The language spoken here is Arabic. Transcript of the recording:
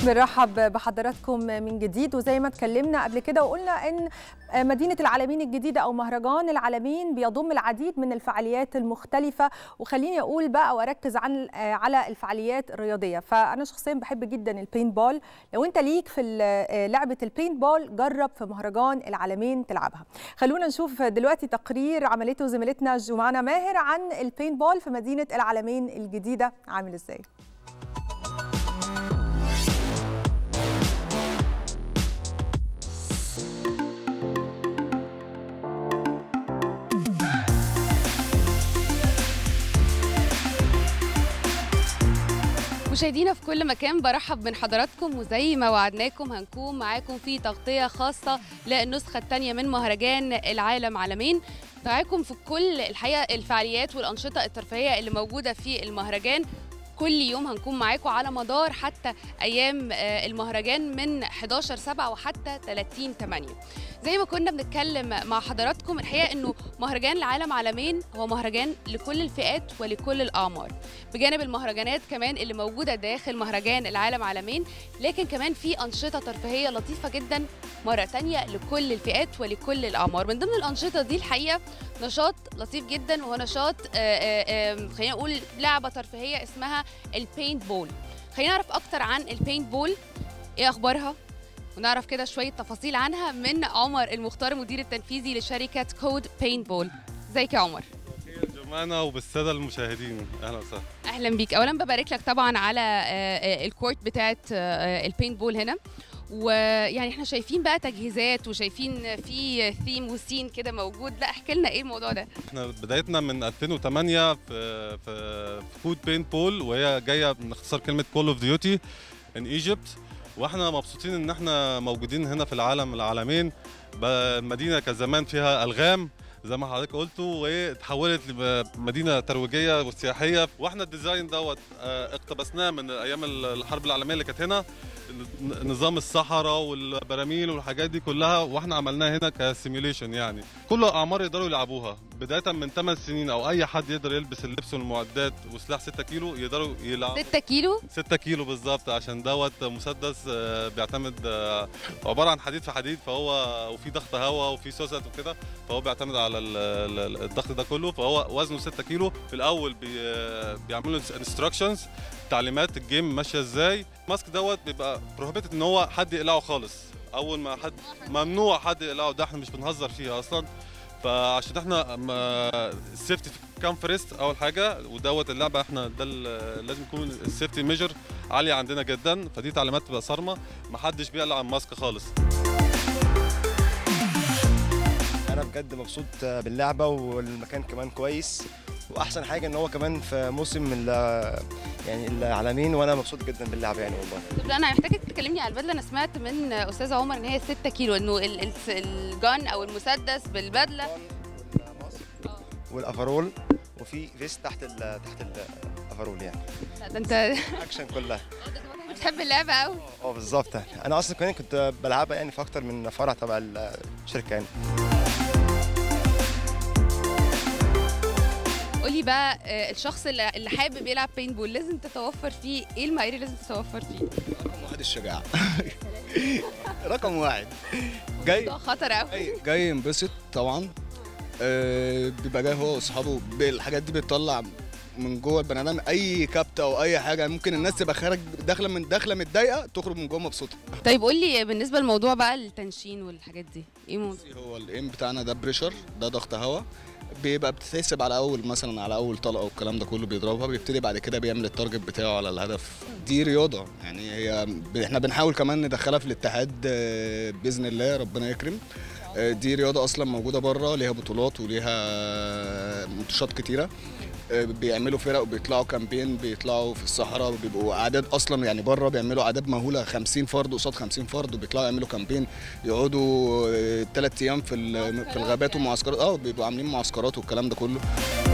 بنرحب بحضراتكم من جديد، وزي ما اتكلمنا قبل كده وقلنا ان مدينة العالمين الجديدة او مهرجان العالمين بيضم العديد من الفعاليات المختلفة. وخليني اقول بقى واركز على الفعاليات الرياضية. فانا شخصيا بحب جدا البينت بول. لو انت ليك في لعبة البينت بول جرب في مهرجان العالمين تلعبها. خلونا نشوف دلوقتي تقرير عملته زميلتنا جمانة ماهر عن البينت بول في مدينة العالمين الجديدة عامل ازاي. مشاهدينا في كل مكان برحب من حضراتكم، وزي ما وعدناكم هنكون معاكم في تغطية خاصة للنسخة الثانية من مهرجان العالم عالمين. معاكم في كل الحقيقة الفعاليات والأنشطة الترفيهية اللي موجودة في المهرجان. كل يوم هنكون معاكم على مدار حتى أيام المهرجان من 11/7 وحتى 30/8. زي ما كنا بنتكلم مع حضراتكم، الحقيقة أنه مهرجان العالم عالمين هو مهرجان لكل الفئات ولكل الأعمار، بجانب المهرجانات كمان اللي موجودة داخل مهرجان العالم عالمين، لكن كمان في أنشطة ترفيهية لطيفة جدا مرة تانية لكل الفئات ولكل الأعمار. من ضمن الأنشطة دي الحقيقة نشاط لطيف جدا، وهو نشاط خلينا نقول لعبة ترفيهية اسمها البينت بول. خلينا نعرف أكتر عن البينت بول، إيه أخبارها، ونعرف كده شوية تفاصيل عنها من عمر المختار المدير التنفيذي لشركة كود بينت بول. ازيك يا عمر؟ جمانة وبالسادة المشاهدين، أهلا وسهلا. أهلا بيك. أولا ببارك لك طبعا على الكورت بتاعت البينت بول هنا، ويعني احنا شايفين بقى تجهيزات وشايفين في ثيم وسين كده موجود. لا احكي لنا ايه الموضوع ده. احنا بدايتنا من 2008 في كود بينت بول، وهي جايه من اختصار كلمه كول اوف ديوتي ان ايجيبت. واحنا مبسوطين ان احنا موجودين هنا في العالمين. مدينه كان زمان فيها الغام زي ما حضرتك قلتوا، واتحولت لمدينه ترويجيه وسياحيه. واحنا الديزاين دوت اقتبسناه من ايام الحرب العالميه اللي كانت هنا، نظام الصحراء والبراميل والحاجات دي كلها، واحنا عملناها هنا كسيميوليشن. يعني كل الاعمار يقدروا يلعبوها، بدايه من 8 سنين او اي حد يقدر يلبس اللبس والمعدات وسلاح 6 كيلو يقدروا يلعبوا. 6 كيلو؟ 6 كيلو بالظبط، عشان دوت مسدس بيعتمد عباره عن حديد في حديد، فهو وفي ضغط هواء وفي سوست وكده، فهو بيعتمد على الضغط ده كله، فهو وزنه 6 كيلو. في الاول بيعملوا انستراكشنز، تعليمات الجيم ماشيه ازاي. الماسك دوت بيبقى بروهيبيتد ان هو حد يقلعه خالص. اول ما حد ممنوع حد يقلعه، ده احنا مش بنهزر فيه اصلا. فعشان احنا السيفتي كام فيرست اول حاجه، ودوت اللعبه احنا ده لازم يكون السيفتي ميجر عاليه عندنا جدا، فدي تعليمات تبقى صارمه، ما حدش بيقلع الماسك خالص. انا بجد مبسوط باللعبه، والمكان كمان كويس، واحسن حاجه ان هو كمان في موسم يعني العالمين، وانا مبسوط جدا باللعبه يعني والله. طب لا انا محتاجك تكلمني على البدله. انا سمعت من استاذ عمر ان هي 6 كيلو، انه الجان او المسدس بالبدله والافرول، وفي فيست تحت الافرول يعني. لا ده انت اكشن كلها. بتحب اللعبه قوي. بالظبط. انا اصلا كمان كنت بلعبها يعني في اكتر من فرع تبع الشركه يعني. قولي بقى، الشخص اللي حابب يلعب بينت بول لازم تتوفر فيه ايه المعايير اللي لازم تتوفر فيه؟ رقم واحد الشجاعة. رقم واحد جاي خطر قوي، جاي ينبسط طبعا. بيبقى جاي هو واصحابه، الحاجات دي بتطلع من جوه البني ادم اي كبته او اي حاجه. ممكن الناس تبقى خارج داخله متضايقه تخرج من جوه مبسوطه. طيب قول لي بالنسبه للموضوع بقى التنشين والحاجات دي ايه هو الايم بتاعنا ده بريشر، ده ضغط هواء، بيبقى بتتحسب على اول مثلا على اول طلقه والكلام ده كله بيضربها، بيبتدي بعد كده بيعمل التارجت بتاعه على الهدف. دي رياضه يعني، هي احنا بنحاول كمان ندخلها في الاتحاد باذن الله، ربنا يكرم. دي رياضه اصلا موجوده بره، ليها بطولات وليها ماتشات كتيره. بيعملوا فرق وبيطلعوا كامبين، بيطلعوا في الصحراء، بيبقوا اعداد اصلا يعني بره بيعملوا اعداد مهوله، 50 فرد قصاد 50 فرد، وبيطلعوا يعملوا كامبين، يقعدوا 3 ايام في الغابات ومعسكرات. بيبقوا عاملين معسكرات والكلام ده كله.